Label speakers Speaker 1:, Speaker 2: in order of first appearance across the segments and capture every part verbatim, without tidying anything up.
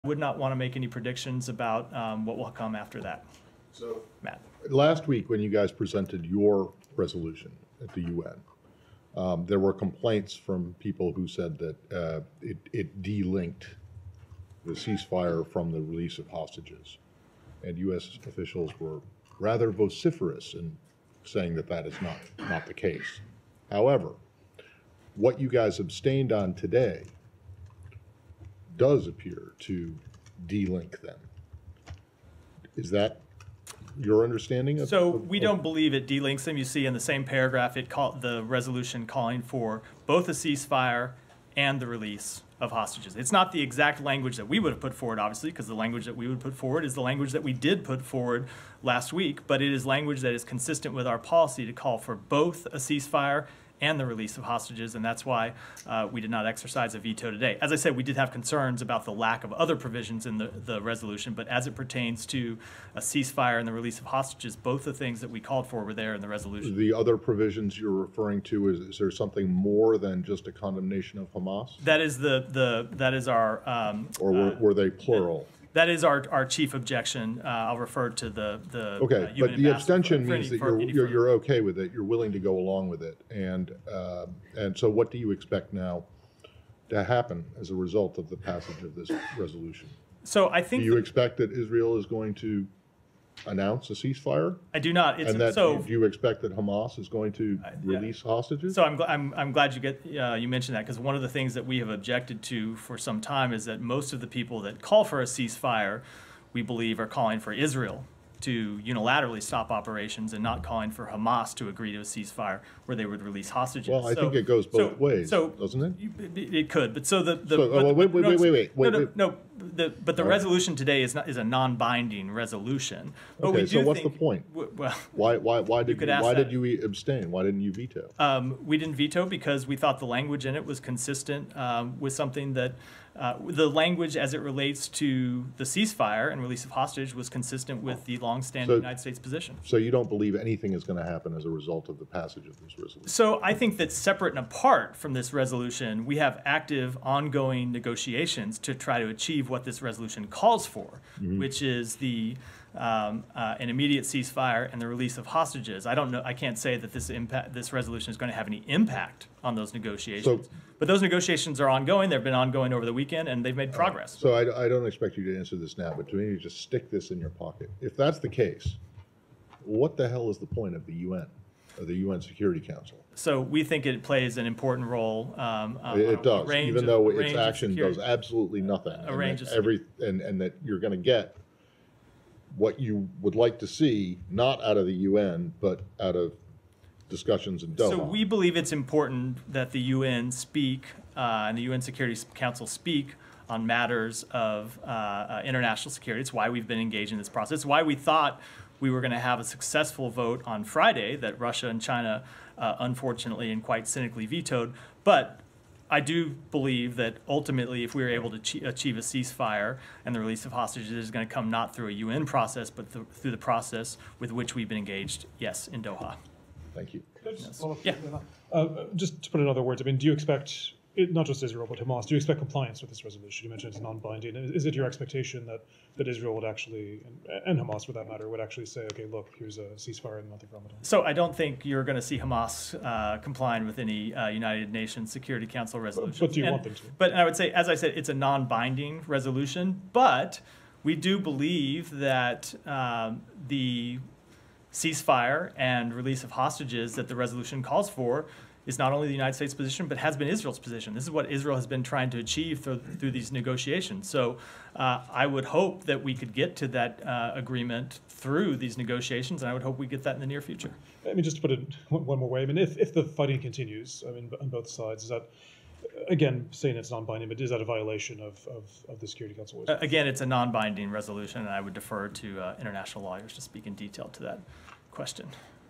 Speaker 1: would not want to make any predictions about um, what will come after that.
Speaker 2: So,
Speaker 1: Matt.
Speaker 2: last week when you guys presented your resolution at the U N, um, there were complaints from people who said that uh, it, it de-linked the ceasefire from the release of hostages. And U S officials were rather vociferous in saying that that is not, not the case. However, what you guys abstained on today does appear to de-link them. Is that your understanding of?
Speaker 1: So
Speaker 2: of,
Speaker 1: we don't believe it delinks them. You see in the same paragraph, it call, the resolution calling for both a ceasefire and the release of hostages. It's not the exact language that we would have put forward, obviously, because the language that we would put forward is the language that we did put forward last week, but it is language that is consistent with our policy to call for both a ceasefire and the release of hostages, and that's why uh, we did not exercise a veto today. As I said, we did have concerns about the lack of other provisions in the, the resolution, but as it pertains to a ceasefire and the release of hostages, both the things that we called for were there in the resolution.
Speaker 2: The other provisions you're referring to, is, is there something more than just a condemnation of Hamas?
Speaker 1: That is the, the that is our um,
Speaker 2: or were,
Speaker 1: uh,
Speaker 2: were they plural?
Speaker 1: That is our, our chief objection. Uh, I'll refer to the the.
Speaker 2: Okay,
Speaker 1: uh,
Speaker 2: but the abstention
Speaker 1: for, for
Speaker 2: means
Speaker 1: any,
Speaker 2: that you're,
Speaker 1: any
Speaker 2: you're you're okay with it. You're willing to go along with it, and uh, and so what do you expect now to happen as a result of the passage of this resolution?
Speaker 1: So I think.
Speaker 2: Do you expect that Israel is going to announce a ceasefire?
Speaker 1: I do not. It's,
Speaker 2: and that
Speaker 1: so,
Speaker 2: do you expect that Hamas is going to uh, release
Speaker 1: yeah.
Speaker 2: hostages?
Speaker 1: So I'm, gl I'm, I'm glad you get uh, you mentioned that, because one of the things that we have objected to for some time is that most of the people that call for a ceasefire, we believe, are calling for Israel to unilaterally stop operations and not calling for Hamas to agree to a ceasefire where they would release hostages.
Speaker 2: Well, I
Speaker 1: so,
Speaker 2: think it goes both
Speaker 1: so,
Speaker 2: ways,
Speaker 1: so
Speaker 2: doesn't it?
Speaker 1: You, it? It could, but so the the
Speaker 2: so,
Speaker 1: but
Speaker 2: oh, wait, wait,
Speaker 1: no,
Speaker 2: wait, wait, wait, wait,
Speaker 1: no,
Speaker 2: wait.
Speaker 1: no, no the, but the All resolution right. today is not is a non-binding resolution. But
Speaker 2: okay,
Speaker 1: we do
Speaker 2: so what's
Speaker 1: think,
Speaker 2: the point?
Speaker 1: Well,
Speaker 2: why why why did
Speaker 1: you
Speaker 2: you, why
Speaker 1: that.
Speaker 2: did you abstain? Why didn't you veto?
Speaker 1: Um, we didn't veto because we thought the language in it was consistent um, with something that uh, the language as it relates to the ceasefire and release of hostage was consistent with the long-standing
Speaker 2: so,
Speaker 1: United States position.
Speaker 2: So you don't believe anything is going to happen as a result of the passage of this resolution?
Speaker 1: So I think that separate and apart from this resolution, we have active, ongoing negotiations to try to achieve what this resolution calls for, mm-hmm. which is the um, uh, an immediate ceasefire and the release of hostages. I don't know. I can't say that this impact, this resolution is going to have any impact on those negotiations. So, but those negotiations are ongoing. They've been ongoing over the weekend, and they've made progress.
Speaker 2: Uh, so I, I don't expect you to answer this now, but to me, you just stick this in your pocket. If that's the case, what the hell is the point of the U N, or the U N Security Council?
Speaker 1: So we think it plays an important role. Um,
Speaker 2: it, it does, even though
Speaker 1: of,
Speaker 2: its action does absolutely nothing.
Speaker 1: A range of
Speaker 2: every and, and that you're going to get what you would like to see, not out of the U N, but out of discussions in Doha.
Speaker 1: So we believe it's important that the U N speak uh, and the U N Security Council speak on matters of uh, uh, international security. It's why we've been engaged in this process. It's why we thought we were going to have a successful vote on Friday that Russia and China uh, unfortunately and quite cynically vetoed. But I do believe that ultimately, if we were able to achieve a ceasefire and the release of hostages, it is going to come not through a U N process, but th through the process with which we've been engaged, yes, in Doha.
Speaker 2: Thank you.
Speaker 1: Yes. Yeah.
Speaker 3: Uh, just to put it in other words, I mean, do you expect, it, not just Israel, but Hamas, do you expect compliance with this resolution? You mentioned it's non-binding. Is it your expectation that, that Israel would actually, and, and Hamas for that matter, would actually say, okay, look, here's a ceasefire in the month of Ramadan?
Speaker 1: So I don't think you're going to see Hamas uh, complying with any uh, United Nations Security Council resolution.
Speaker 3: But do you
Speaker 1: and,
Speaker 3: want them to?
Speaker 1: But I would say, as I said, it's a non-binding resolution, but we do believe that um, the ceasefire and release of hostages that the resolution calls for is not only the United States position, but has been Israel's position. This is what Israel has been trying to achieve through, through these negotiations. So uh, I would hope that we could get to that uh, agreement through these negotiations, and I would hope we get that in the near future.
Speaker 3: I mean, just to put it one more way, I mean, if, if the fighting continues, I mean, on both sides, is that, again, saying it's non-binding, but is that a violation of, of, of the Security Council?
Speaker 1: Uh, again, it's a non-binding resolution, and I would defer to uh, international lawyers to speak in detail to that question.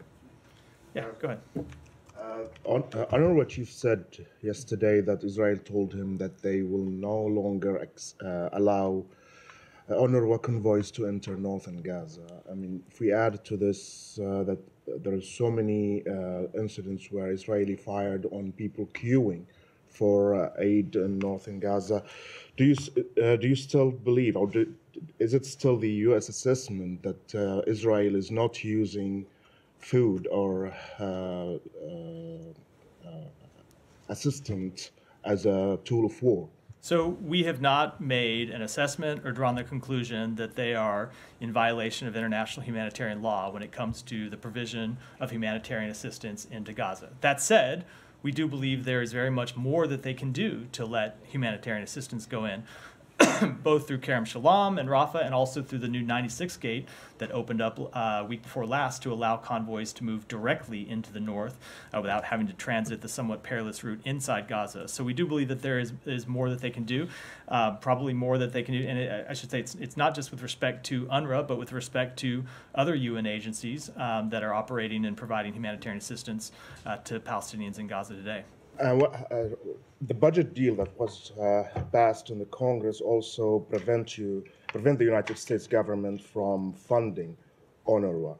Speaker 1: Yeah, go ahead.
Speaker 4: Uh, on, uh, I don't know what you said yesterday, that Israel told him that they will no longer ex, uh, allow uh, UNRWA convoys to enter northern Gaza. I mean, if we add to this uh, that there are so many uh, incidents where Israeli fired on people queuing for uh, aid in northern Gaza. Do you s- uh, do you still believe, or do, is it still the U S assessment that uh, Israel is not using food or uh, uh, uh, assistance as a tool of war?
Speaker 1: So we have not made an assessment or drawn the conclusion that they are in violation of international humanitarian law when it comes to the provision of humanitarian assistance into Gaza. That said, we do believe there is very much more that they can do to let humanitarian assistance go in, both through Kerem Shalom and Rafah, and also through the new ninety-six gate that opened up uh, week before last to allow convoys to move directly into the north uh, without having to transit the somewhat perilous route inside Gaza. So we do believe that there is, is more that they can do, uh, probably more that they can do. And it, I should say it's, it's not just with respect to UNRWA, but with respect to other U N agencies um, that are operating and providing humanitarian assistance uh, to Palestinians in Gaza today.
Speaker 4: Uh, wha- uh, the budget deal that was uh, passed in the Congress also prevent you prevent the United States government from funding UNRWA,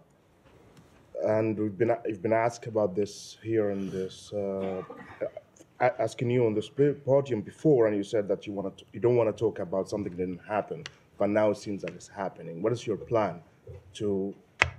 Speaker 4: and we've been we've been asked about this here in this uh, a- asking you on this p- podium before, and you said that you want to you don't want to talk about something that didn't happen, but now it seems like it's happening. What is your plan to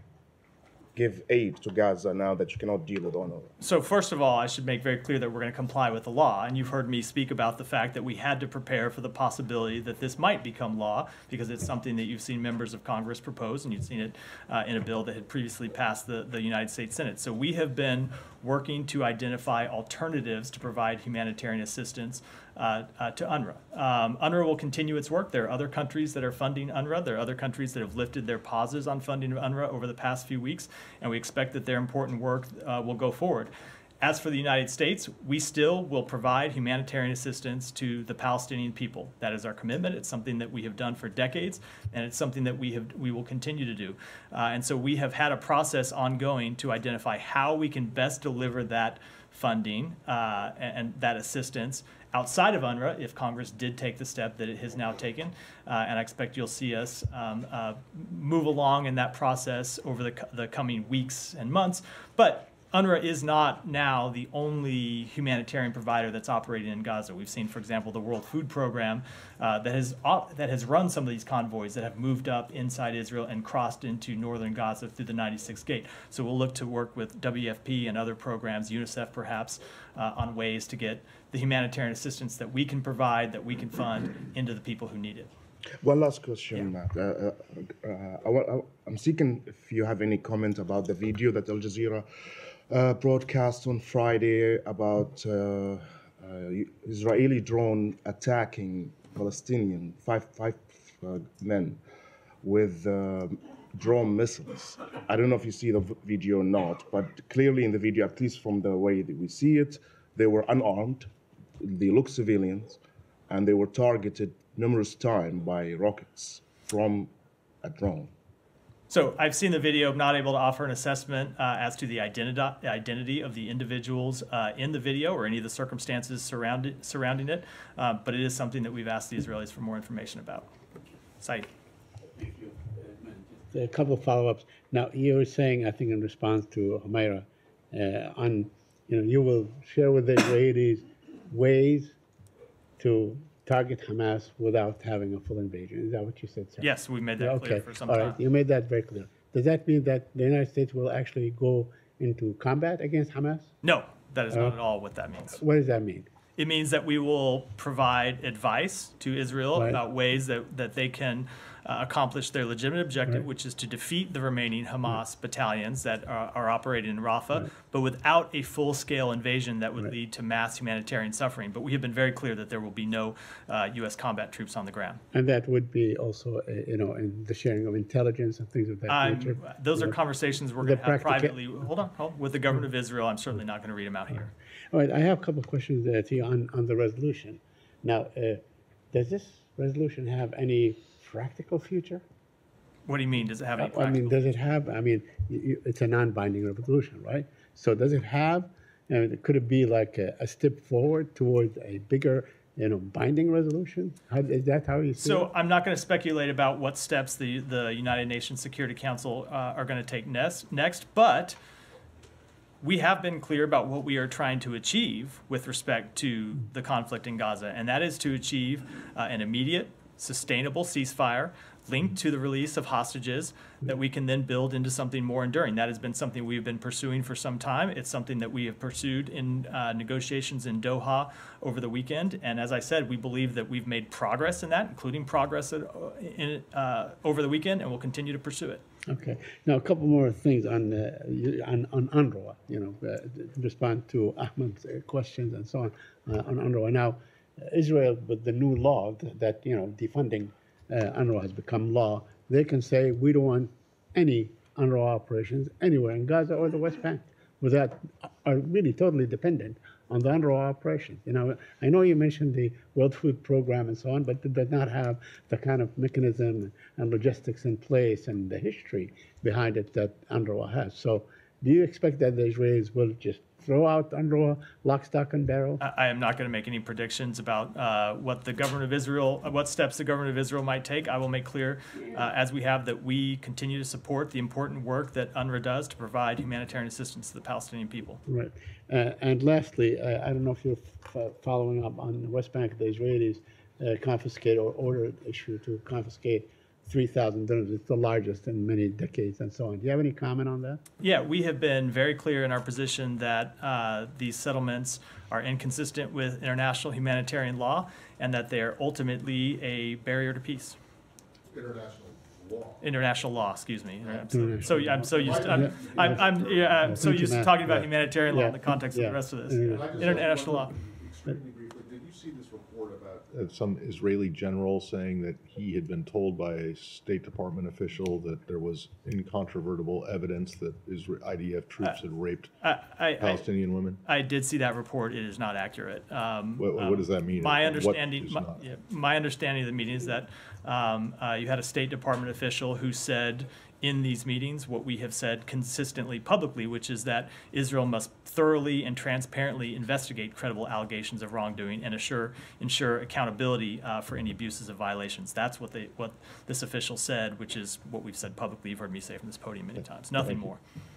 Speaker 4: give aid to Gaza now that you cannot deal with UNRWA?
Speaker 1: So first of all, I should make very clear that we're going to comply with the law. And you've heard me speak about the fact that we had to prepare for the possibility that this might become law, because it's something that you've seen members of Congress propose, and you've seen it uh, in a bill that had previously passed the, the United States Senate. So we have been working to identify alternatives to provide humanitarian assistance uh, uh, to UNRWA. Um, UNRWA will continue its work. There are other countries that are funding UNRWA. There are other countries that have lifted their pauses on funding of UNRWA over the past few weeks, and we expect that their important work uh, will go forward. As for the United States, we still will provide humanitarian assistance to the Palestinian people. That is our commitment. It's something that we have done for decades, and it's something that we have we will continue to do. Uh, and so we have had a process ongoing to identify how we can best deliver that funding uh, and, and that assistance outside of UNRWA, if Congress did take the step that it has now taken. Uh, and I expect you'll see us um, uh, move along in that process over the, co- the coming weeks and months. But UNRWA is not now the only humanitarian provider that's operating in Gaza. We've seen, for example, the World Food Program uh, that has op- that has run some of these convoys that have moved up inside Israel and crossed into northern Gaza through the ninety-six gate. So we'll look to work with W F P and other programs, UNICEF perhaps, uh, on ways to get the humanitarian assistance that we can provide, that we can fund, into the people who need it.
Speaker 4: One last question, Matt. Uh, uh, uh, I, wa- I, I'm seeking if you have any comment about the video that Al Jazeera uh, broadcast on Friday about uh, uh, Israeli drone attacking Palestinian five five uh, men with uh, drone missiles. I don't know if you see the v- video or not, but clearly in the video, at least from the way that we see it, they were unarmed. They look civilians, and they were targeted numerous times by rockets from a drone.
Speaker 1: So I've seen the video. I'm not able to offer an assessment uh, as to the identi- identity of the individuals uh, in the video or any of the circumstances surrounded, surrounding it, uh, but it is something that we've asked the Israelis for more information about. Said.
Speaker 5: A couple of follow-ups. Now, you were saying, I think in response to Humaira, uh, on, you know, you will share with the Israelis ways to target Hamas without having a full invasion. Is that what you said, sir?
Speaker 1: Yes, we've made that
Speaker 5: Okay.
Speaker 1: clear for some
Speaker 5: All
Speaker 1: time.
Speaker 5: right. You made that very clear. Does that mean that the United States will actually go into combat against Hamas?
Speaker 1: No, that is not
Speaker 5: Uh,
Speaker 1: at all what that means.
Speaker 5: What does that mean?
Speaker 1: It means that we will provide advice to Israel
Speaker 5: Right.
Speaker 1: about ways that, that they can uh, accomplish their legitimate objective,
Speaker 5: Right.
Speaker 1: which is to defeat the remaining Hamas battalions that are, are operating in Rafah, but without a full-scale invasion that would
Speaker 5: Right.
Speaker 1: lead to mass humanitarian suffering. But we have been very clear that there will be no uh, U S combat troops on the ground.
Speaker 5: And that would be also, uh, you know, in the sharing of intelligence and things of that
Speaker 1: I'm-
Speaker 5: nature.
Speaker 1: those are
Speaker 5: Yeah.
Speaker 1: conversations we're
Speaker 5: The
Speaker 1: going to have
Speaker 5: practica-
Speaker 1: privately. Hold on, hold on. With the government of Israel, I'm certainly not going to read them out here.
Speaker 5: All right, I have a couple of questions uh, to you on, on the resolution. Now, uh, does this resolution have any practical future?
Speaker 1: What do you mean? Does it have any
Speaker 5: I
Speaker 1: practical?
Speaker 5: mean, does it have, I mean, you, you, it's a non-binding resolution, right? So does it have, I mean, could it be like a, a step forward towards a bigger, you know, binding resolution? How, is that how you see
Speaker 1: So
Speaker 5: it?
Speaker 1: I'm not going to speculate about what steps the, the United Nations Security Council uh, are going to take next, next, but we have been clear about what we are trying to achieve with respect to the conflict in Gaza, and that is to achieve uh, an immediate, sustainable ceasefire linked to the release of hostages that we can then build into something more enduring. That has been something we've been pursuing for some time. It's something that we have pursued in uh, negotiations in Doha over the weekend. And as I said, we believe that we've made progress in that, including progress in, in, uh, over the weekend, and we'll continue to pursue it.
Speaker 5: Okay. Now, a couple more things on uh, you- on, on UNRWA, you know, uh, to respond to Ahmed's uh, questions and so on uh, on UNRWA. Now, Israel, with the new law th- that, you know, defunding uh, UNRWA has become law, they can say we don't want any UNRWA operations anywhere in Gaza or the West Bank, without are really totally dependent on the UNRWA operations. You know, I know you mentioned the World Food Program and so on, but it does not have the kind of mechanism and logistics in place and the history behind it that UNRWA has. So, do you expect that the Israelis will just throw out UNRWA lock, stock, and barrel?
Speaker 1: I I am not going to make any predictions about uh, what the government of Israel, uh, what steps the government of Israel might take. I will make clear, uh, as we have, that we continue to support the important work that UNRWA does to provide humanitarian assistance to the Palestinian people.
Speaker 5: Right. Uh, and lastly, uh, I don't know if you're f- following up on the West Bank, the Israelis uh, confiscate or order issue to confiscate three thousand dirhams. It's the largest in many decades and so on. Do you have any comment on that?
Speaker 1: Yeah, we have been very clear in our position that uh, these settlements are inconsistent with international humanitarian law and that they are ultimately a barrier to peace.
Speaker 2: International law.
Speaker 1: International law, excuse me.
Speaker 5: International
Speaker 1: So yeah, I'm so used to,
Speaker 5: Yeah.
Speaker 1: I'm, I'm, I'm, yeah, I'm so used to talking about
Speaker 5: Yeah.
Speaker 1: humanitarian law in the
Speaker 5: Yeah.
Speaker 1: context of
Speaker 5: Yeah.
Speaker 1: the rest of this.
Speaker 5: Yeah.
Speaker 2: Can I just
Speaker 1: International
Speaker 2: ask
Speaker 1: law.
Speaker 2: one Extremely briefly, did you see this report about uh, some Israeli general saying that he had been told by a State Department official that there was incontrovertible evidence that Isra- I D F troops had raped
Speaker 1: I, I, I,
Speaker 2: Palestinian women?
Speaker 1: I did see that report. It is not accurate. Um,
Speaker 2: What- what
Speaker 1: um,
Speaker 2: does that mean?
Speaker 1: My
Speaker 2: What
Speaker 1: understanding,
Speaker 2: is
Speaker 1: my,
Speaker 2: not?
Speaker 1: yeah, my understanding of the meeting is that um, uh, you had a State Department official who said in these meetings what we have said consistently publicly, which is that Israel must thoroughly and transparently investigate credible allegations of wrongdoing and assure ensure accountability uh, for any abuses of violations. That's what they what this official said, which is what we've said publicly. You've heard me say from this podium many times. Nothing more.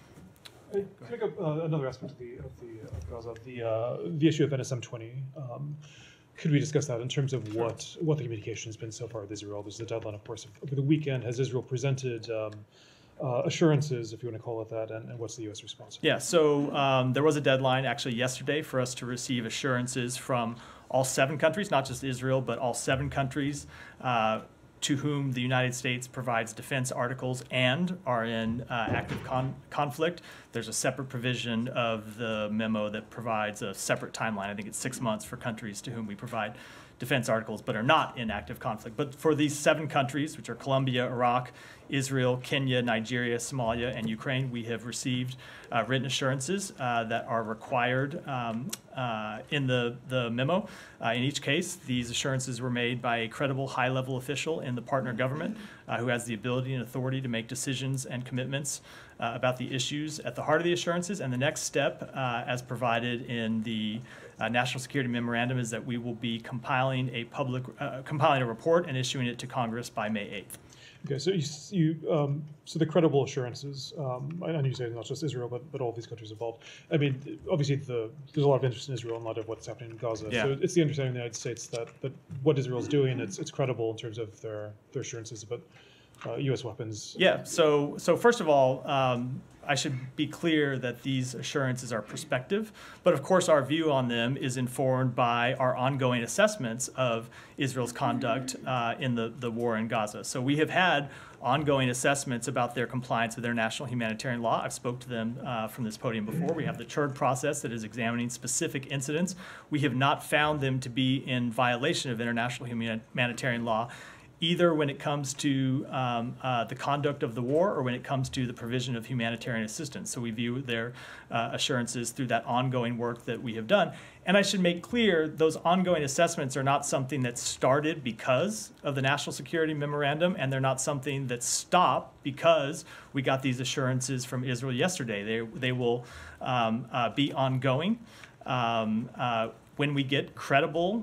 Speaker 3: Uh, To make up uh, another aspect of the of the of Gaza, the uh, the issue of N S M twenty. Um, could we discuss that in terms of what what the communication has been so far with Israel? There's a deadline, of course, over the weekend. Has Israel presented um, uh, assurances, if you want to call it that, and, and what's the U S response?
Speaker 1: Yeah, so um, there was a deadline actually yesterday for us to receive assurances from all seven countries, not just Israel, but all seven countries uh, to whom the United States provides defense articles and are in uh, active con- conflict. There's a separate provision of the memo that provides a separate timeline. I think it's six months for countries to whom we provide defense articles but are not in active conflict. But for these seven countries, which are Colombia, Iraq, Israel, Kenya, Nigeria, Somalia, and Ukraine, we have received uh, written assurances uh, that are required um, uh, in the, the memo. Uh, in each case, these assurances were made by a credible high-level official in the partner government uh, who has the ability and authority to make decisions and commitments uh, about the issues at the heart of the assurances. And the next step, uh, as provided in the uh, National Security Memorandum, is that we will be compiling a public, uh, compiling a report and issuing it to Congress by May eighth.
Speaker 3: Okay, so you, s- you um, so the credible assurances, um, I know you say not just Israel, but, but all these countries involved. I mean, obviously, the, there's a lot of interest in Israel and a lot of what's happening in Gaza.
Speaker 1: Yeah.
Speaker 3: So it's the understanding of the United States that, that what Israel's doing, it's it's credible in terms of their their assurances about uh, U S weapons.
Speaker 1: Yeah, so so first of all, um, I should be clear that these assurances are prospective, but of course our view on them is informed by our ongoing assessments of Israel's conduct uh, in the, the war in Gaza. So we have had ongoing assessments about their compliance with international humanitarian law. I've spoke to them uh, from this podium before. We have the CHURD process that is examining specific incidents. We have not found them to be in violation of international human- humanitarian law, either when it comes to um, uh, the conduct of the war or when it comes to the provision of humanitarian assistance. So we view their uh, assurances through that ongoing work that we have done. And I should make clear, those ongoing assessments are not something that started because of the National Security Memorandum, and they're not something that stopped because we got these assurances from Israel yesterday. They, they will um, uh, be ongoing. Um, uh, when we get credible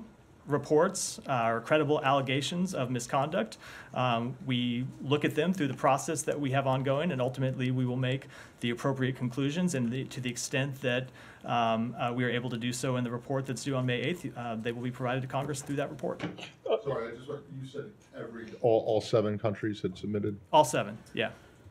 Speaker 1: reports uh, or credible allegations of misconduct, um, we look at them through the process that we have ongoing, and ultimately we will make the appropriate conclusions. And the, to the extent that um, uh, we are able to do so in the report that's due on May eighth, uh, they will be provided to Congress through that report.
Speaker 2: Sorry, I just, you said every. All, all seven countries had submitted?
Speaker 1: All seven, yeah.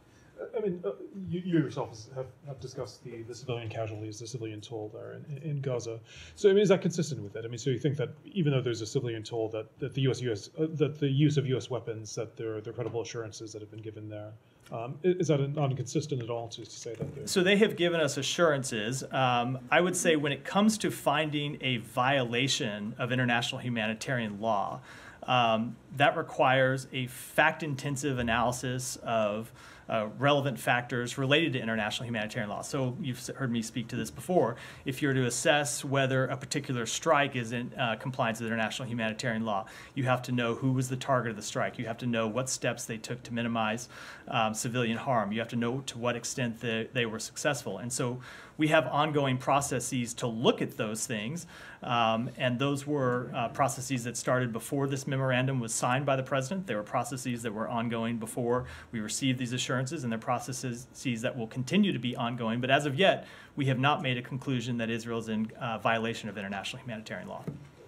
Speaker 3: I mean, uh, you, you yourself have, have discussed the, the civilian casualties, the civilian toll there in, in Gaza. So, I mean, is that consistent with it? I mean, so you think that even though there's a civilian toll, that, that the U S, U S uh, that the use of U S weapons, that there, there are credible assurances that have been given there. Um, is that not inconsistent at all to, to say that? There?
Speaker 1: So they have given us assurances. Um, I would say when it comes to finding a violation of international humanitarian law, um, that requires a fact-intensive analysis of Uh, relevant factors related to international humanitarian law. So you've heard me speak to this before. If you're to assess whether a particular strike is in uh, compliance with international humanitarian law, you have to know who was the target of the strike. You have to know what steps they took to minimize um, civilian harm. You have to know to what extent the, they were successful. And so we have ongoing processes to look at those things. Um, and those were uh, processes that started before this memorandum was signed by the president. There were processes that were ongoing before we received these assurances, and they're processes that will continue to be ongoing. But as of yet, we have not made a conclusion that Israel is in uh, violation of international humanitarian law.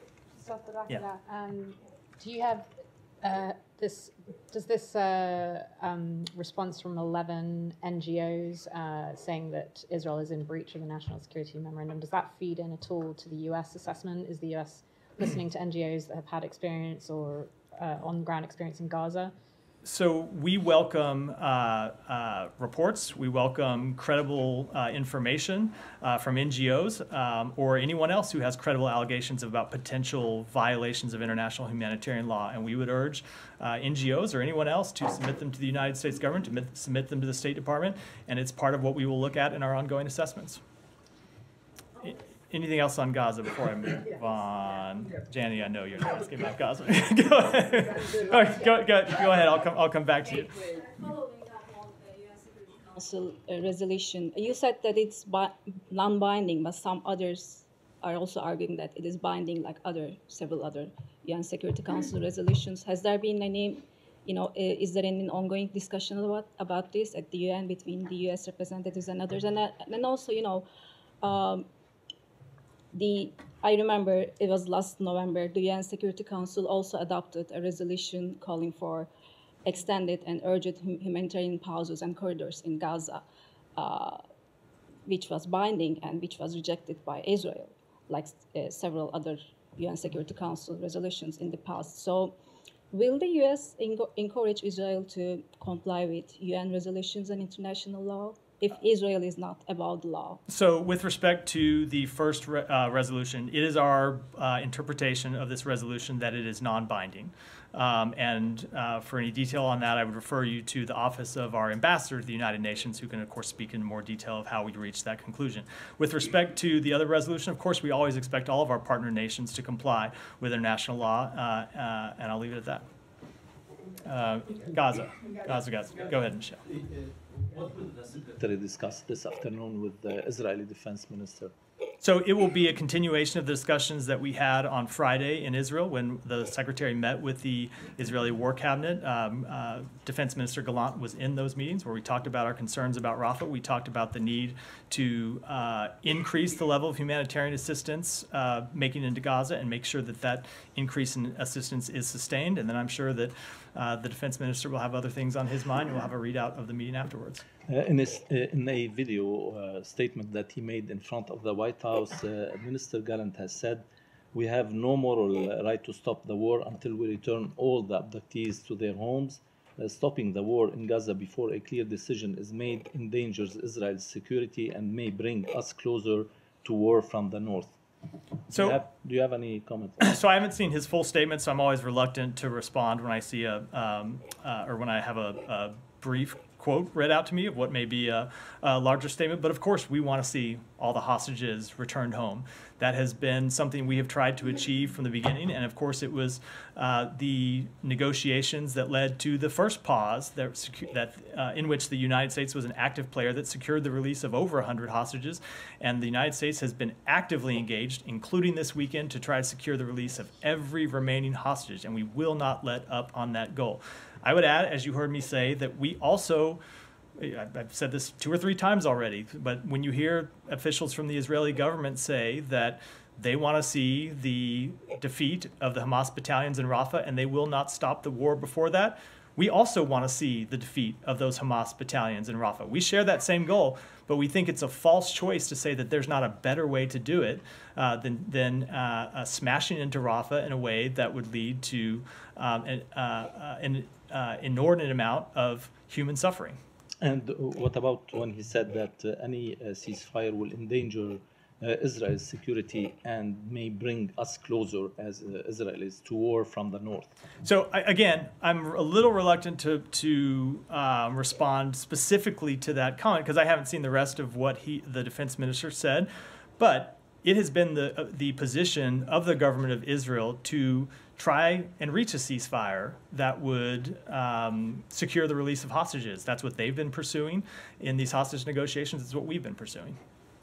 Speaker 6: Yeah. Um, do you have uh, this? Does this uh, um, response from eleven N G Os uh, saying that Israel is in breach of the National Security Memorandum, does that feed in at all to the U S assessment? Is the U S listening to N G Os that have had experience or uh, on-ground experience in Gaza?
Speaker 1: So we welcome uh, uh, reports, we welcome credible uh, information uh, from N G Os um, or anyone else who has credible allegations about potential violations of international humanitarian law. And we would urge uh, N G Os or anyone else to submit them to the United States government, to mit- submit them to the State Department, and it's part of what we will look at in our ongoing assessments. I- Anything else on Gaza before I move on? Janny, I know you're not asking about Gaza. Go ahead. All right, go, go, go ahead. I'll come. I'll come back to you.
Speaker 7: Following up on the U N Security Council uh, resolution, you said that it's bi- non-binding, but some others are also arguing that it is binding, like other several other U N Security Council resolutions. Has there been any, you know, uh, is there any ongoing discussion about about this at the U N between the U S representatives and others? And uh, and also, you know. Um, The, I remember it was last November, the U N Security Council also adopted a resolution calling for extended and urgent humanitarian pauses and corridors in Gaza, uh, which was binding and which was rejected by Israel, like uh, several other U N Security Council resolutions in the past. So will the U S enco- encourage Israel to comply with U N resolutions and international law if Israel is not above the law?
Speaker 1: So with respect to the first re- uh, resolution, it is our uh, interpretation of this resolution that it is non-binding. Um, and uh, for any detail on that, I would refer you to the office of our ambassador to the United Nations, who can, of course, speak in more detail of how we reached that conclusion. With respect to the other resolution, of course, we always expect all of our partner nations to comply with international law, uh, uh, and I'll leave it at that. Uh, Gaza. Gaza, Gaza. Go ahead, Michelle.
Speaker 8: What will the Secretary discuss this afternoon with the Israeli Defense Minister?
Speaker 1: So it will be a continuation of the discussions that we had on Friday in Israel when the Secretary met with the Israeli War Cabinet. Um, uh, Defense Minister Gallant was in those meetings where we talked about our concerns about Rafah. We talked about the need to uh, increase the level of humanitarian assistance uh, making into Gaza and make sure that that increase in assistance is sustained. And then I'm sure that uh, the Defense Minister will have other things on his mind. We'll have a readout of the meeting afterwards.
Speaker 8: Uh, in, his, uh, in a video uh, statement that he made in front of the White House, uh, Minister Gallant has said, "We have no moral uh, right to stop the war until we return all the abductees to their homes. Uh, stopping the war in Gaza before a clear decision is made endangers Israel's security and may bring us closer to war from the north."
Speaker 1: So,
Speaker 8: do you have, do you have any comments?
Speaker 1: So I haven't seen his full statement, so I'm always reluctant to respond when I see a um, uh, or when I have a, a brief quote read out to me of what may be a, a larger statement. But of course, we want to see all the hostages returned home. That has been something we have tried to achieve from the beginning. And of course, it was uh, the negotiations that led to the first pause that, secu- that uh, in which the United States was an active player that secured the release of over one hundred hostages. And the United States has been actively engaged, including this weekend, to try to secure the release of every remaining hostage. And we will not let up on that goal. I would add, as you heard me say, that we also, I've said this two or three times already, but when you hear officials from the Israeli government say that they want to see the defeat of the Hamas battalions in Rafah and they will not stop the war before that, we also want to see the defeat of those Hamas battalions in Rafah. We share that same goal, but we think it's a false choice to say that there's not a better way to do it uh, than, than uh, uh, smashing into Rafah in a way that would lead to um, an, uh, uh, an uh, inordinate amount of human suffering.
Speaker 8: And what about when he said that uh, any uh, ceasefire will endanger uh, Israel's security and may bring us closer as uh, Israelis to war from the north?
Speaker 1: So I, again, I'm a little reluctant to to um, respond specifically to that comment because I haven't seen the rest of what he, the defense minister, said. But it has been the uh, the position of the government of Israel to try and reach a ceasefire that would um, secure the release of hostages. That's what they've been pursuing in these hostage negotiations. It's what we've been pursuing.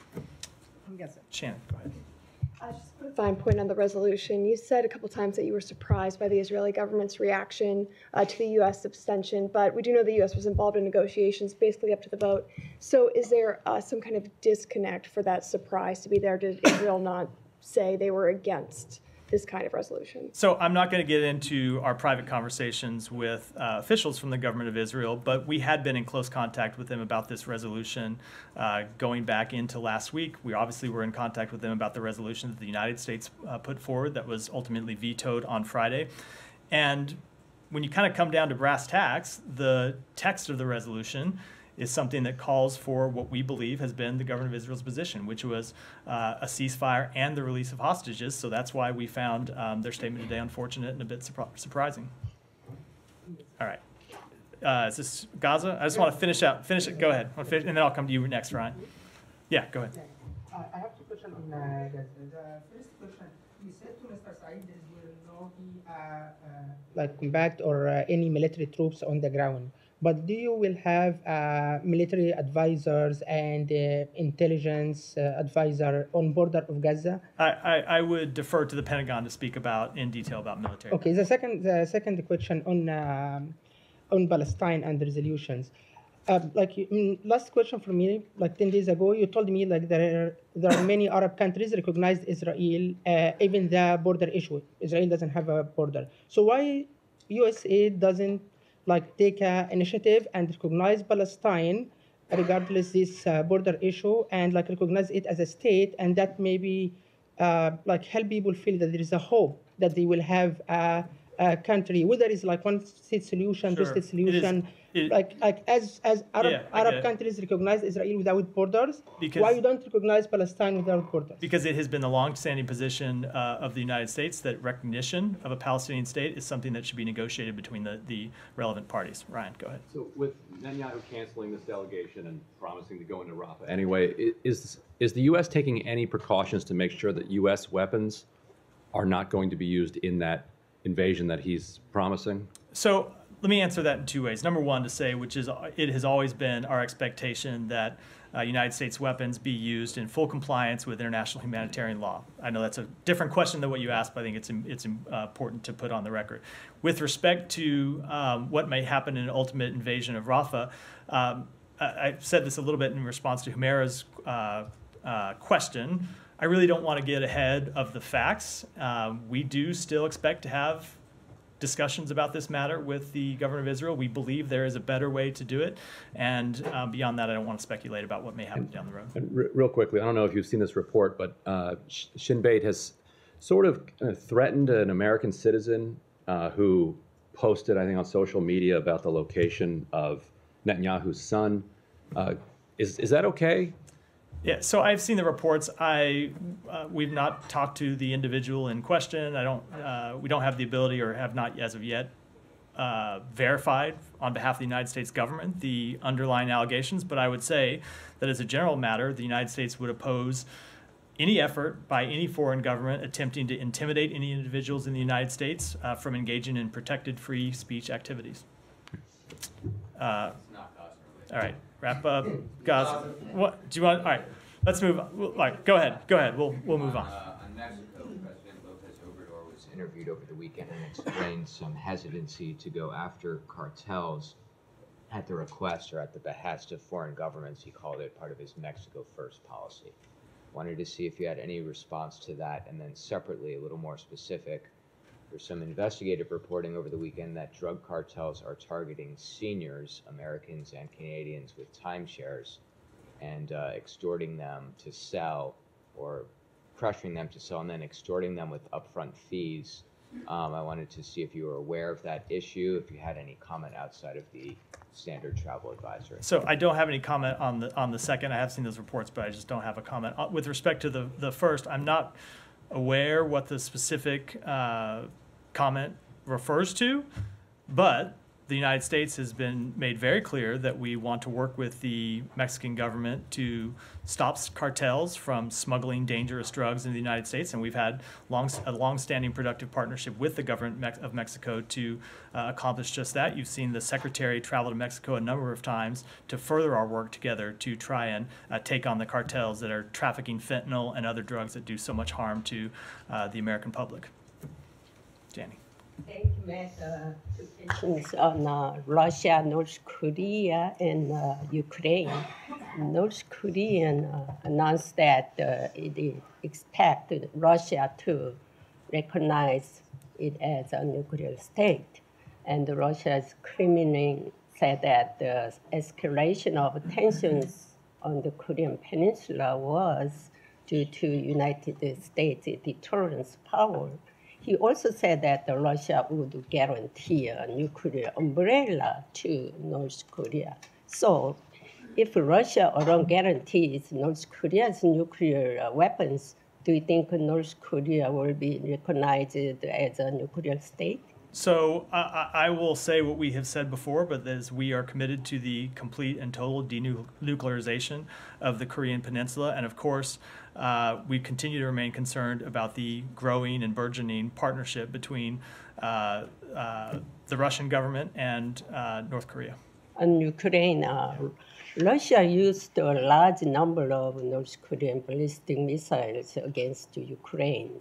Speaker 1: Shannon, go ahead.
Speaker 9: Uh, just to put a fine point on the resolution, you said a couple times that you were surprised by the Israeli government's reaction uh, to the U S abstention, but we do know the U S was involved in negotiations basically up to the vote. So is there uh, some kind of disconnect for that surprise to be there? Did Israel not say they were against this kind of resolution?
Speaker 1: So I'm not going to get into our private conversations with uh, officials from the government of Israel, but we had been in close contact with them about this resolution uh, going back into last week. We obviously were in contact with them about the resolution that the United States uh, put forward that was ultimately vetoed on Friday. And when you kind of come down to brass tacks, the text of the resolution is something that calls for what we believe has been the government of Israel's position, which was uh, a ceasefire and the release of hostages. So that's why we found um, their statement today unfortunate and a bit surpri- surprising. All right. Uh, is this Gaza? I just want to finish out. Finish it. Go ahead. I'll finish, and then I'll come to you next, Ryan. Yeah, go ahead.
Speaker 10: Uh, I have two questions on uh, Gaza. The first question, you said to Mister Said there will not be uh, uh, like combat or uh, any military troops on the ground. But do you will have uh, military advisors and uh, intelligence uh, advisor on border of Gaza?
Speaker 1: I, I, I would defer to the Pentagon to speak about in detail about military.
Speaker 10: Okay. The second the second question on um, on Palestine and the resolutions. Uh, like mm, last question for me, like ten days ago, you told me like there are there are many Arab countries recognized Israel, uh, even the border issue. Israel doesn't have a border. So why U S A doesn't like take an initiative and recognize Palestine, regardless this uh, border issue, and like recognize it as a state, and that maybe uh, like help people feel that there is a hope that they will have a, a country, whether it's like one state solution, two
Speaker 1: Sure.
Speaker 10: state solution,
Speaker 1: It-
Speaker 10: like like as as Arab
Speaker 1: Yeah, I
Speaker 10: Arab
Speaker 1: get it.
Speaker 10: countries recognize Israel without borders.
Speaker 1: Because-
Speaker 10: Why you don't recognize Palestine without borders?
Speaker 1: Because it has been the long-standing position uh, of the United States that recognition of a Palestinian state is something that should be negotiated between the, the relevant parties. Ryan, go ahead.
Speaker 11: So with Netanyahu canceling this delegation and promising to go into Rafah anyway, i- is is the U S taking any precautions to make sure that U S weapons are not going to be used in that invasion that he's promising?
Speaker 1: So let me answer that in two ways. Number one, to say, which is it has always been our expectation that uh, United States weapons be used in full compliance with international humanitarian law. I know that's a different question than what you asked, but I think it's it's uh, important to put on the record. With respect to um, what may happen in an ultimate invasion of Rafah, um, I, I said this a little bit in response to Humaira's uh, uh, question. I really don't want to get ahead of the facts. Um, we do still expect to have discussions about this matter with the government of Israel. We believe there is a better way to do it. And um, beyond that, I don't want to speculate about what may happen down the road.
Speaker 11: And re- real quickly, I don't know if you've seen this report, but uh, Sh- Shin Bet has sort of uh, threatened an American citizen uh, who posted, I think, on social media about the location of Netanyahu's son. Uh, is is that okay?
Speaker 1: Yeah, so I've seen the reports. I uh, we've not talked to the individual in question. I don't. Uh, we don't have the ability, or have not as of yet, uh, verified on behalf of the United States government the underlying allegations, but I would say that as a general matter, the United States would oppose any effort by any foreign government attempting to intimidate any individuals in the United States uh, from engaging in protected free speech activities. Uh, all right, wrap up. Gaza. What do you want? All right, let's move on. All right, go ahead. Go ahead. We'll we'll move on.
Speaker 12: Uh, on Mexico, President Lopez Obrador was interviewed over the weekend and explained some hesitancy to go after cartels at the request or at the behest of foreign governments. He called it part of his Mexico First policy. Wanted to see if you had any response to that, and then separately, a little more specific, there's some investigative reporting over the weekend that drug cartels are targeting seniors, Americans and Canadians, with timeshares and uh, extorting them to sell, or pressuring them to sell and then extorting them with upfront fees. Um, I wanted to see if you were aware of that issue, if you had any comment outside of the standard travel advisory.
Speaker 1: So I don't have any comment on the on the second. I have seen those reports, but I just don't have a comment. Uh, with respect to the, the first, I'm not aware what the specific uh, comment refers to, but the United States has been made very clear that we want to work with the Mexican government to stop cartels from smuggling dangerous drugs into the United States, and we've had long, a long-standing productive partnership with the government of Mexico to uh, accomplish just that. You've seen the Secretary travel to Mexico a number of times to further our work together to try and uh, take on the cartels that are trafficking fentanyl and other drugs that do so much harm to uh, the American public. Danny.
Speaker 13: Thank you, Matt. Uh, two questions on uh, Russia, North Korea, and uh, Ukraine. North Korean uh, announced that uh, it expected Russia to recognize it as a nuclear state. And Russia's Kremlin said that the escalation of tensions on the Korean Peninsula was due to United States deterrence power. He also said that Russia would guarantee a nuclear umbrella to North Korea. So if Russia alone guarantees North Korea's nuclear weapons, do you think North Korea will be recognized as a nuclear state?
Speaker 1: So uh, I will say what we have said before, but that is we are committed to the complete and total denuclearization of the Korean Peninsula. And of course, uh, we continue to remain concerned about the growing and burgeoning partnership between uh, uh, the Russian government and uh, North Korea.
Speaker 13: On Ukraine, uh, Russia used a large number of North Korean ballistic missiles against Ukraine.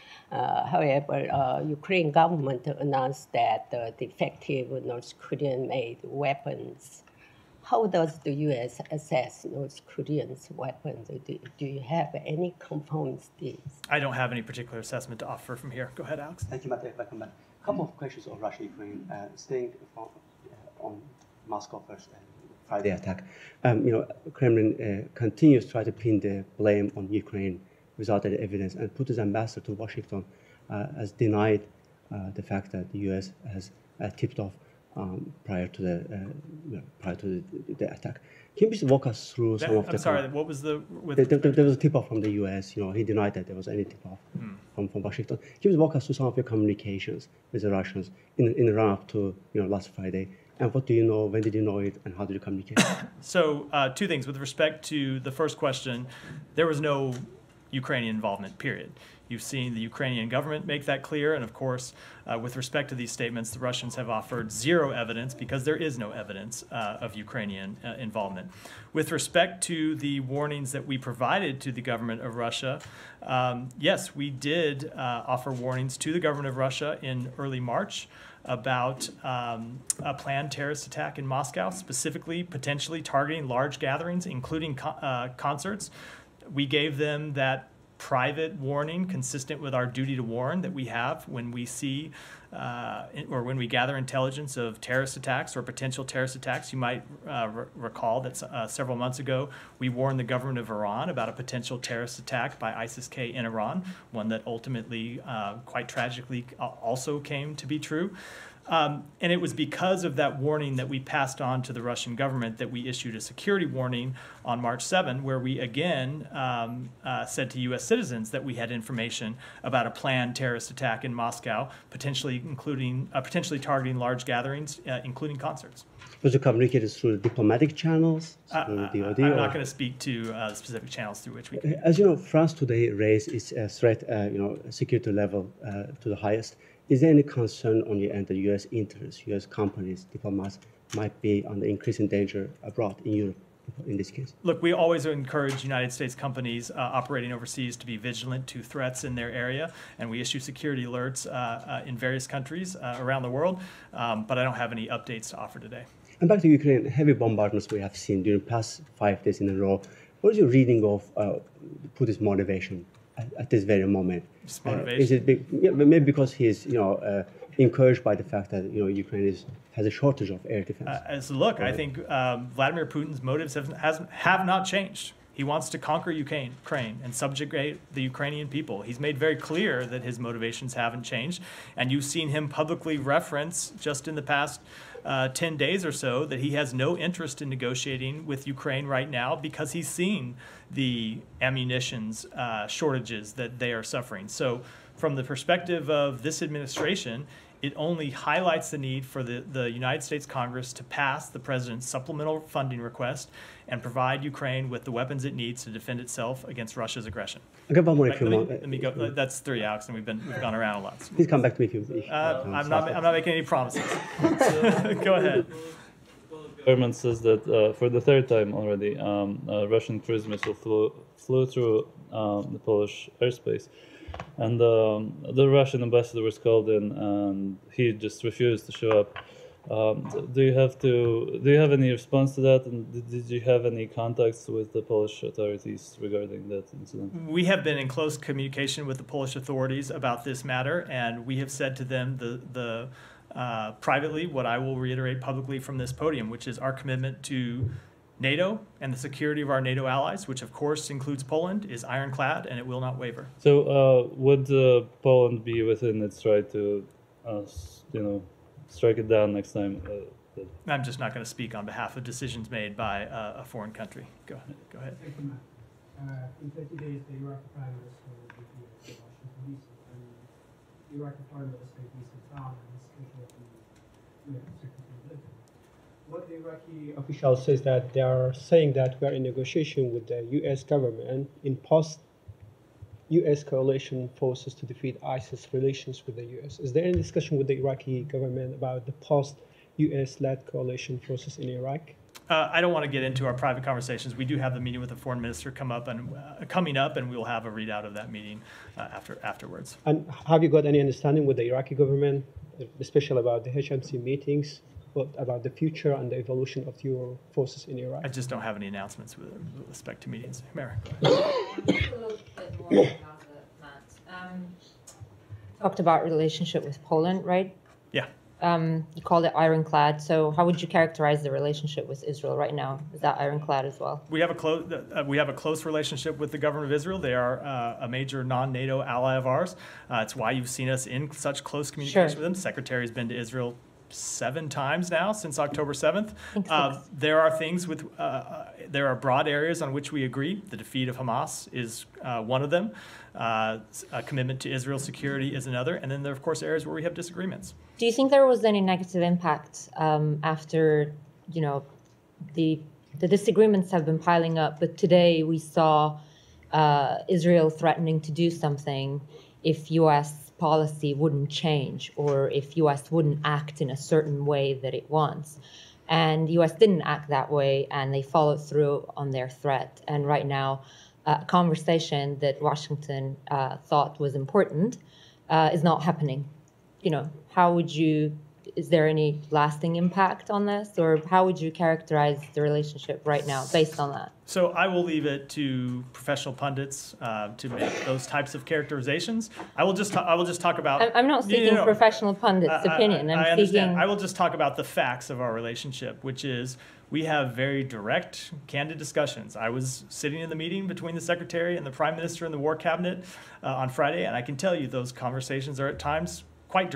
Speaker 13: Uh, however, uh, Ukraine government announced that uh, defective North Korean-made weapons. How does the U S assess North Koreans' weapons? Do, do you have any confirms this?
Speaker 1: I don't have any particular assessment to offer from here. Go ahead, Alex.
Speaker 14: Thank you, Matt. Welcome back. A couple of questions on Russia, Ukraine. Uh, staying from, uh, on Moscow first and Friday attack. Um, you know, Kremlin uh, continues to try to pin the blame on Ukraine without any evidence, and Putin's ambassador to Washington uh, has denied uh, the fact that the U S has uh, tipped off um, prior to the uh, you know, prior to the, the attack. Can you please walk us through
Speaker 1: That,
Speaker 14: some of
Speaker 1: I'm
Speaker 14: the?
Speaker 1: sorry. What was the? With
Speaker 14: there, there, there was a tip-off from the U S. You know, he denied that there was any tip-off
Speaker 1: Hmm.
Speaker 14: from, from Washington. Can you please walk us through some of your communications with the Russians in in the run-up to you know last Friday? And what do you know? When did you know it? And how did you communicate?
Speaker 1: So uh, two things with respect to the first question, there was no Ukrainian involvement, period. You've seen the Ukrainian government make that clear, and of course, uh, with respect to these statements, the Russians have offered zero evidence because there is no evidence uh, of Ukrainian uh, involvement. With respect to the warnings that we provided to the government of Russia, um, yes, we did uh, offer warnings to the government of Russia in early March about um, a planned terrorist attack in Moscow, specifically potentially targeting large gatherings, including co uh, concerts. We gave them that private warning consistent with our duty to warn that we have when we see uh, or when we gather intelligence of terrorist attacks or potential terrorist attacks. You might uh, re recall that uh, several months ago we warned the government of Iran about a potential terrorist attack by ISIS-K in Iran, one that ultimately, uh, quite tragically, also came to be true. Um, and it was because of that warning that we passed on to the Russian government that we issued a security warning on March seventh, where we again um, uh, said to U S citizens that we had information about a planned terrorist attack in Moscow, potentially including uh, potentially targeting large gatherings, uh, including concerts.
Speaker 14: Was it communicated through diplomatic channels, through
Speaker 1: Uh,
Speaker 14: D O
Speaker 1: I-
Speaker 14: D?
Speaker 1: I'm
Speaker 14: or-
Speaker 1: not going to speak to uh, specific channels through which we can.
Speaker 14: As you know, France today raised its uh, threat, uh, you know, security level uh, to the highest. Is there any concern on your end that U S interests, U S companies, diplomats might be under increasing danger abroad in Europe in this case?
Speaker 1: Look, we always encourage United States companies uh, operating overseas to be vigilant to threats in their area, and we issue security alerts uh, uh, in various countries uh, around the world, um, but I don't have any updates to offer today.
Speaker 14: And back to Ukraine, heavy bombardments we have seen during the past five days in a row. What is your reading of uh, Putin's motivation at, at this very moment?
Speaker 1: His
Speaker 14: Uh,
Speaker 1: motivation?
Speaker 14: is it big, yeah, maybe because he is, you know, uh, encouraged by the fact that you know Ukraine is has a shortage of air defense?
Speaker 1: Uh, as look, I think um, Vladimir Putin's motives have, has, have not changed. He wants to conquer Ukraine, Ukraine and subjugate the Ukrainian people. He's made very clear that his motivations haven't changed, and you've seen him publicly reference just in the past uh, ten days or so that he has no interest in negotiating with Ukraine right now because he's seen the ammunitions uh, shortages that they are suffering. So from the perspective of this administration, it only highlights the need for the, the United States Congress to pass the president's supplemental funding request and provide Ukraine with the weapons it needs to defend itself against Russia's aggression.
Speaker 14: I'll get one more
Speaker 1: Let,
Speaker 14: if you
Speaker 1: let
Speaker 14: want.
Speaker 1: me, let me go. That's three, Alex, and we've been we've gone around a lot.
Speaker 14: Please come back to me if you. If,
Speaker 1: Uh, I'm not. I'm not making any promises. Go ahead.
Speaker 15: Government says that uh, for the third time already, um, a Russian cruise missile flew flew through um, the Polish airspace, and um, the Russian ambassador was called in, and he just refused to show up. Um, do you have to? Do you have any response to that? And did, did you have any contacts with the Polish authorities regarding that incident?
Speaker 1: We have been in close communication with the Polish authorities about this matter, and we have said to them the the uh, privately what I will reiterate publicly from this podium, which is our commitment to NATO and the security of our NATO allies, which of course includes Poland, is ironclad and it will not waver.
Speaker 15: So uh, would uh, Poland be within its right to, uh, s- you know, strike it down next time? Uh, that-
Speaker 1: I'm just not going to speak on behalf of decisions made by uh, a foreign country. Go ahead. Go ahead.
Speaker 16: Thank you, Matt. Uh, in thirty days, the Iraqi Prime Minister will be here in Washington, D C, and the Iraqi Foreign Minister is in town and is speaking with the U N Secretary Blinken. What the Iraqi official says that they are saying that we are in negotiation with the U S government in post U S coalition forces to defeat ISIS relations with the U S. Is there any discussion with the Iraqi government about the post U S-led coalition forces in Iraq?
Speaker 1: Uh, I don't want to get into our private conversations. We do have the meeting with the foreign minister come up and uh, coming up, and we will have a readout of that meeting uh, after afterwards.
Speaker 16: And have you got any understanding with the Iraqi government, especially about the H M C meetings, what about the future and the evolution of your forces in Iraq?
Speaker 1: I just don't have any announcements with respect to meetings. Mary.
Speaker 6: Um, talked about relationship with Poland, right?
Speaker 1: Yeah.
Speaker 6: Um, you called it ironclad. So how would you characterize the relationship with Israel right now? Is that ironclad as well?
Speaker 1: We have a close uh, we have a close relationship with the government of Israel. They are uh, a major non-NATO ally of ours. Uh, it's why you've seen us in such close communication
Speaker 6: Sure.
Speaker 1: with them. The Secretary's been to Israel seven times now since October seventh. Uh, there are things with uh, uh, there are broad areas on which we agree. The defeat of Hamas is uh, one of them. Uh, a commitment to Israel's security is another, and then there are of course areas where we have disagreements.
Speaker 6: Do you think there was any negative impact um, after, you know, the the disagreements have been piling up, but today we saw uh, Israel threatening to do something if U S policy wouldn't change or if U S wouldn't act in a certain way that it wants. And U S didn't act that way, and they followed through on their threat. And right now, a conversation that Washington uh, thought was important uh, is not happening. You know, how would you, is there any lasting impact on this, or how would you characterize the relationship right now based on that?
Speaker 1: So I will leave it to professional pundits uh, to make those types of characterizations. I will just ta- I will just talk about.
Speaker 6: I'm- I'm not
Speaker 1: No, no,
Speaker 6: seeking
Speaker 1: no.
Speaker 6: professional pundits'
Speaker 1: I- I-
Speaker 6: opinion. I'm
Speaker 1: I understand.
Speaker 6: seeking-
Speaker 1: I will just talk about the facts of our relationship, which is we have very direct, candid discussions. I was sitting in the meeting between the Secretary and the Prime Minister and the War Cabinet uh, on Friday, and I can tell you those conversations are at times quite direct.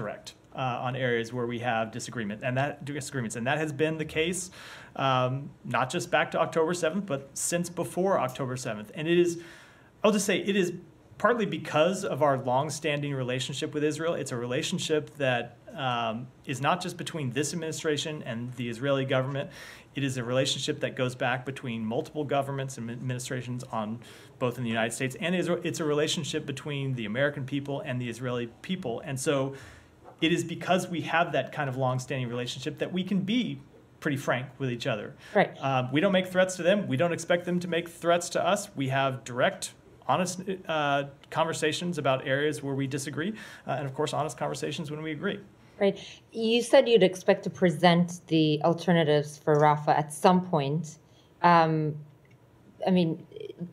Speaker 1: uh, on areas where we have disagreement and that disagreements, and that has been the case um, not just back to October seventh, but since before October seventh. And it is, I'll just say, it is partly because of our long-standing relationship with Israel. It's a relationship that um, is not just between this administration and the Israeli government. It is a relationship that goes back between multiple governments and administrations on both in the United States and Israel. It's a relationship between the American people and the Israeli people. And so it is because we have that kind of long-standing relationship that we can be pretty frank with each other.
Speaker 6: Right.
Speaker 1: Um, we don't make threats to them. We don't expect them to make threats to us. We have direct, honest uh, conversations about areas where we disagree, uh, and of course, honest conversations when we agree.
Speaker 6: Right. You said you'd expect to present the alternatives for Rafah at some point. Um, I mean,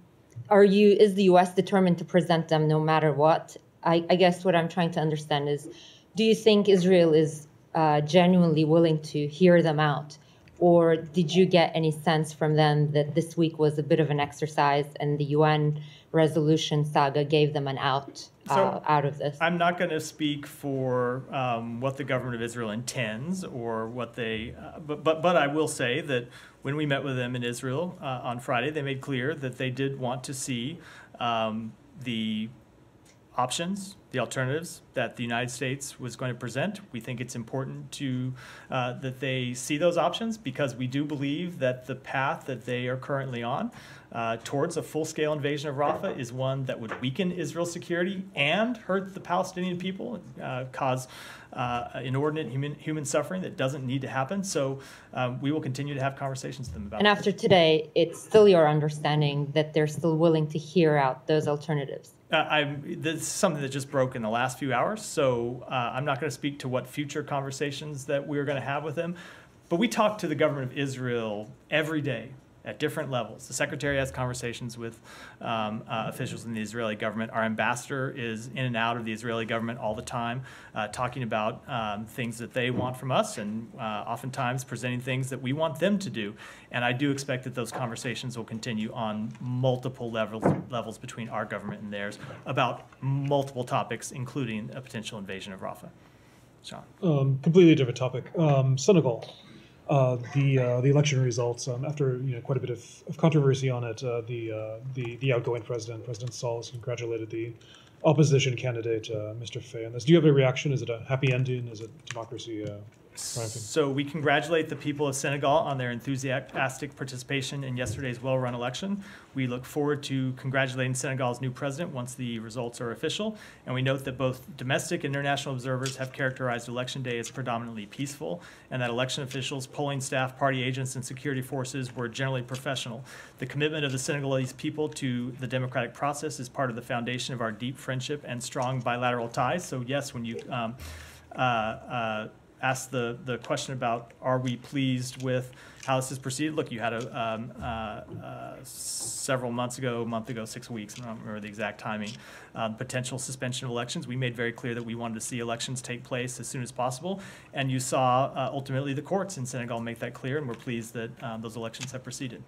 Speaker 6: are you? Is the U S determined to present them no matter what? I, I guess what I'm trying to understand is, do you think Israel is uh, genuinely willing to hear them out? Or did you get any sense from them that this week was a bit of an exercise and the U N resolution saga gave them an out uh,
Speaker 1: So,
Speaker 6: out of this?
Speaker 1: I'm not going to speak for um, what the government of Israel intends or what they, uh, but, but but I will say that when we met with them in Israel uh, on Friday, they made clear that they did want to see um, the options, the alternatives that the United States was going to present. We think it's important to uh, that they see those options because we do believe that the path that they are currently on uh, towards a full-scale invasion of Rafah is one that would weaken Israel's security and hurt the Palestinian people, uh, cause uh, inordinate human, human suffering that doesn't need to happen. So um, we will continue to have conversations with them about
Speaker 6: And after today, it's still your understanding that they're still willing to hear out those alternatives?
Speaker 1: Uh, I, this is something that just broke in the last few hours, so uh, I'm not going to speak to what future conversations that we're going to have with them. But we talk to the government of Israel every day at different levels. The secretary has conversations with um, uh, officials in the Israeli government. Our ambassador is in and out of the Israeli government all the time, uh, talking about um, things that they want from us and uh, oftentimes presenting things that we want them to do. And I do expect that those conversations will continue on multiple levels, levels between our government and theirs about multiple topics, including a potential invasion of Rafah. Sean.
Speaker 3: Um, completely different topic. Um, Senegal. Uh, the uh, the election results um, after you know quite a bit of, of controversy on it. Uh, the uh, the the outgoing president, President Sall, has congratulated the opposition candidate, uh, Mister Faye, on this. Do you have a reaction? Is it a happy ending? Is it democracy uh, triumphing?
Speaker 1: So we congratulate the people of Senegal on their enthusiastic participation in yesterday's well-run election. We look forward to congratulating Senegal's new president once the results are official. And we note that both domestic and international observers have characterized Election Day as predominantly peaceful, and that election officials, polling staff, party agents, and security forces were generally professional. The commitment of the Senegalese people to the democratic process is part of the foundation of our deep friendship and strong bilateral ties. So yes, when you um, uh, uh, asked the, the question about are we pleased with how this has proceeded. Look, you had a um, uh, uh, several months ago, a month ago, six weeks, I don't remember the exact timing, um, potential suspension of elections. We made very clear that we wanted to see elections take place as soon as possible. And you saw uh, ultimately the courts in Senegal make that clear, and we're pleased that um, those elections have proceeded.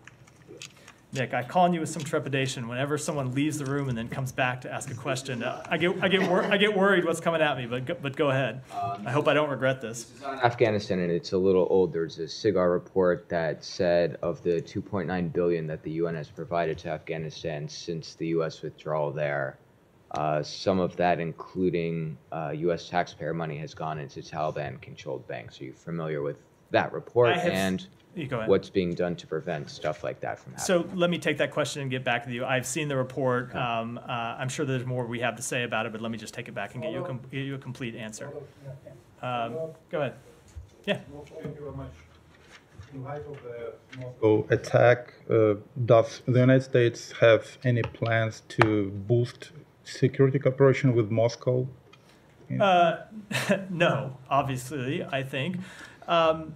Speaker 1: Nick, I call on you with some trepidation. Whenever someone leaves the room and then comes back to ask a question, uh, I get I get wor I get worried what's coming at me. But go, but go ahead. Um, I hope I don't regret this.
Speaker 12: This is on Afghanistan, and it's a little old. There's a SIGAR report that said of the two point nine billion dollars that the U N has provided to Afghanistan since the U S withdrawal there, uh, some of that, including uh, U S taxpayer money, has gone into Taliban-controlled banks. Are you familiar with that report?
Speaker 1: I have,
Speaker 12: and
Speaker 1: you go ahead.
Speaker 12: What's being done to prevent stuff like that from happening?
Speaker 1: So let me take that question and get back with you. I've seen the report. Um, uh, I'm sure there's more we have to say about it, but let me just take it back and get you a, com get you a complete answer. Um, go ahead. Yeah.
Speaker 17: Thank you very much. In light of the Moscow attack, uh, does the United States have any plans to boost security cooperation with Moscow?
Speaker 1: Uh, no, obviously, I think. Um,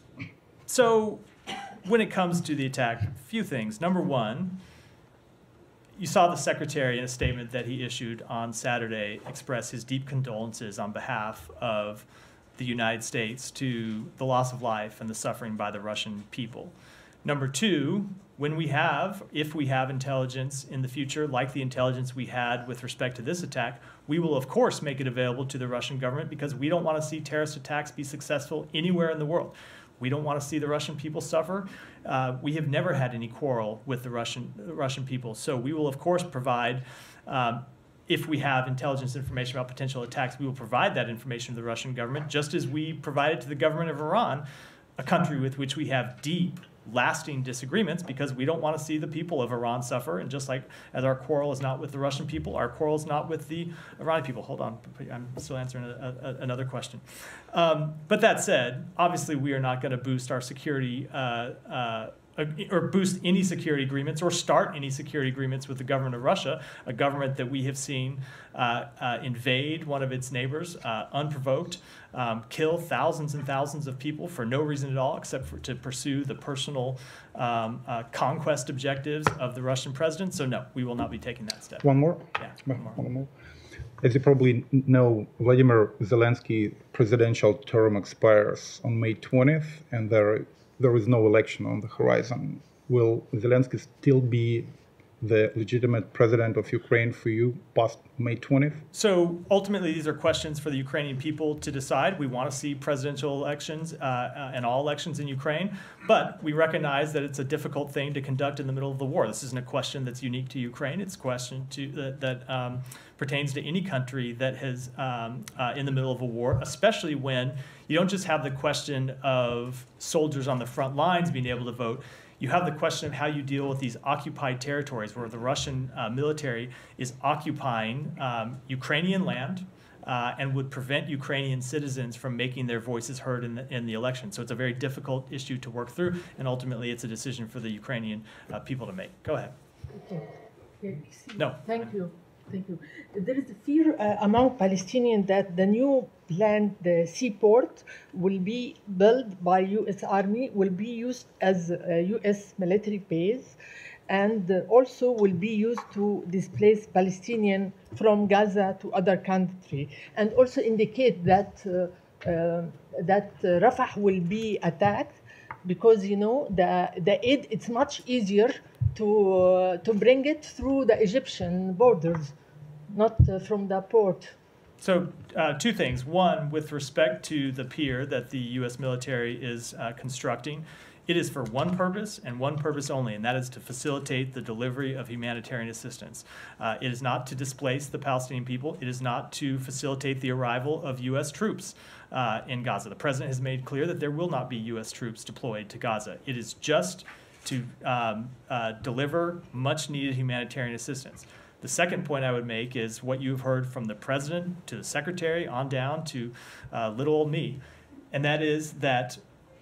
Speaker 1: So when it comes to the attack, a few things. Number one, you saw the secretary in a statement that he issued on Saturday express his deep condolences on behalf of the United States to the loss of life and the suffering by the Russian people. Number two, when we have, if we have intelligence in the future, like the intelligence we had with respect to this attack, we will of course make it available to the Russian government because we don't want to see terrorist attacks be successful anywhere in the world. We don't want to see the Russian people suffer. Uh, we have never had any quarrel with the Russian, Russian people. So we will of course provide, um, if we have intelligence information about potential attacks, we will provide that information to the Russian government, just as we provided to the government of Iran, a country with which we have deep, lasting disagreements because we don't want to see the people of Iran suffer. And just like as our quarrel is not with the Russian people, our quarrel is not with the Iranian people. Hold on, I'm still answering a, a, another question. Um, but that said, obviously we are not going to boost our security uh, uh, or boost any security agreements or start any security agreements with the government of Russia, a government that we have seen uh, uh, invade one of its neighbors uh, unprovoked, um, kill thousands and thousands of people for no reason at all except for to pursue the personal um, uh, conquest objectives of the Russian president. So no, we will not be taking that step.
Speaker 17: One more?
Speaker 1: Yeah, one more.
Speaker 17: One more. As you probably know, Vladimir Zelensky's presidential term expires on May twentieth, and there there is no election on the horizon. Will Zelensky still be the legitimate president of Ukraine for you past May twentieth?
Speaker 1: So ultimately, these are questions for the Ukrainian people to decide. We want to see presidential elections uh, uh, and all elections in Ukraine, but we recognize that it's a difficult thing to conduct in the middle of the war. This isn't a question that's unique to Ukraine. It's a question to, that, that um, pertains to any country that has um, uh, in the middle of a war, especially when you don't just have the question of soldiers on the front lines being able to vote. You have the question of how you deal with these occupied territories where the Russian uh, military is occupying um, Ukrainian land uh, and would prevent Ukrainian citizens from making their voices heard in the, in the election. So it's a very difficult issue to work through, and ultimately it's a decision for the Ukrainian uh, people to make. Go ahead.
Speaker 10: Okay.
Speaker 1: No.
Speaker 10: Thank you. Thank you. There is a fear uh, among Palestinians that the new planned the seaport will be built by U S Army, will be used as a U S military base, and uh, also will be used to displace Palestinians from Gaza to other country, and also indicate that uh, uh, that uh, Rafah will be attacked because you know the the aid it's much easier to uh, to bring it through the Egyptian borders, not uh, from the port.
Speaker 1: So uh, two things. One, with respect to the pier that the U S military is uh, constructing, it is for one purpose and one purpose only, and that is to facilitate the delivery of humanitarian assistance. Uh, it is not to displace the Palestinian people. It is not to facilitate the arrival of U S troops uh, in Gaza. The president has made clear that there will not be U S troops deployed to Gaza. It is just to um, uh, deliver much-needed humanitarian assistance. The second point I would make is what you've heard from the president to the secretary on down to uh, little old me, and that is that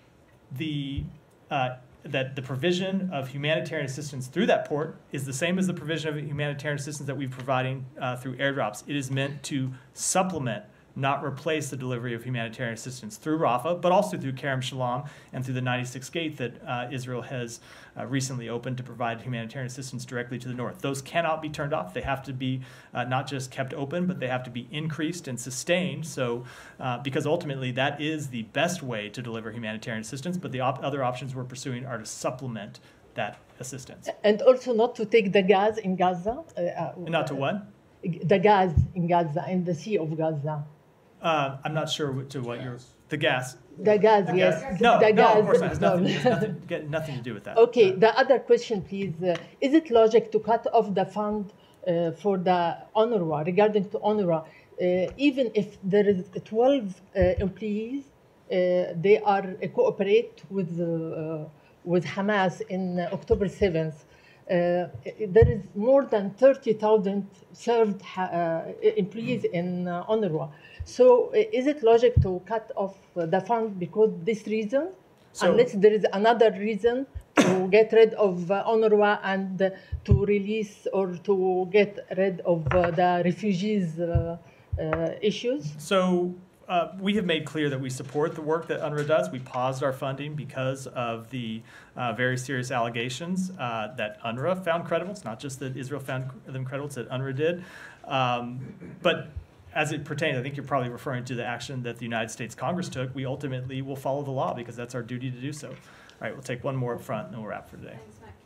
Speaker 1: the uh, that the provision of humanitarian assistance through that port is the same as the provision of humanitarian assistance that we're providing uh, through airdrops. It is meant to supplement, not replace the delivery of humanitarian assistance through Rafah, but also through Kerem Shalom and through the ninety-sixth gate that uh, Israel has uh, recently opened to provide humanitarian assistance directly to the north. Those cannot be turned off. They have to be uh, not just kept open, but they have to be increased and sustained. So, uh, because ultimately that is the best way to deliver humanitarian assistance, but the op other options we're pursuing are to supplement that assistance.
Speaker 10: And also not to take the gas in Gaza. Uh, uh,
Speaker 1: not to what?
Speaker 10: The gas in Gaza, in the Sea of Gaza.
Speaker 1: Uh, I'm not sure what, to what you're, the gas.
Speaker 10: The gas,
Speaker 1: The
Speaker 10: yes.
Speaker 1: gas? No,
Speaker 10: the
Speaker 1: no,
Speaker 10: gas.
Speaker 1: of course not. It has
Speaker 10: No.
Speaker 1: nothing, it has nothing, get nothing to do with that.
Speaker 10: Okay, the other question, please. Uh, is it logic to cut off the fund uh, for the UNRWA, regarding to UNRWA, uh, even if there is twelve uh, employees, uh, they are uh, cooperate with, uh, with Hamas in uh, October seventh. Uh, there is more than thirty thousand served uh, employees in uh, UNRWA. So uh, is it logic to cut off uh, the fund because this reason?
Speaker 1: So-
Speaker 10: Unless there is another reason to get rid of uh, UNRWA and uh, to release or to get rid of uh, the refugees uh, uh, issues?
Speaker 1: So uh, we have made clear that we support the work that UNRWA does. We paused our funding because of the uh, very serious allegations uh, that UNRWA found credible. It's not just that Israel found them credible, it's that UNRWA did. Um, but as it pertains, I think you're probably referring to the action that the United States Congress took. We ultimately will follow the law because that's our duty to do so. All right, we'll take one more up front, and then we'll wrap for today.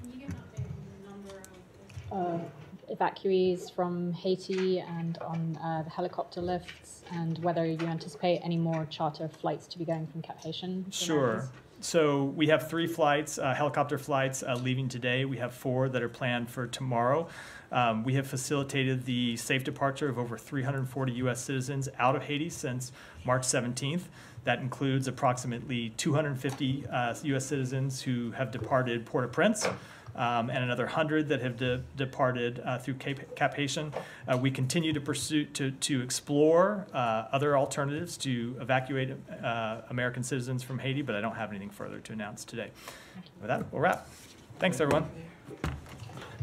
Speaker 6: Uh, evacuees from Haiti and on uh, the helicopter lifts, and whether you anticipate any more charter flights to be going from Cap Haitian?
Speaker 1: Sure. So we have three flights, uh, helicopter flights uh, leaving today. We have four that are planned for tomorrow. Um, we have facilitated the safe departure of over three hundred forty U S citizens out of Haiti since March seventeenth. That includes approximately two hundred fifty uh, U S citizens who have departed Port-au-Prince, um, and another one hundred that have de departed uh, through Cap, Cap Haitian. Uh, we continue to pursue, to, to explore uh, other alternatives to evacuate uh, American citizens from Haiti, but I don't have anything further to announce today. With that, we'll wrap. Thanks, everyone.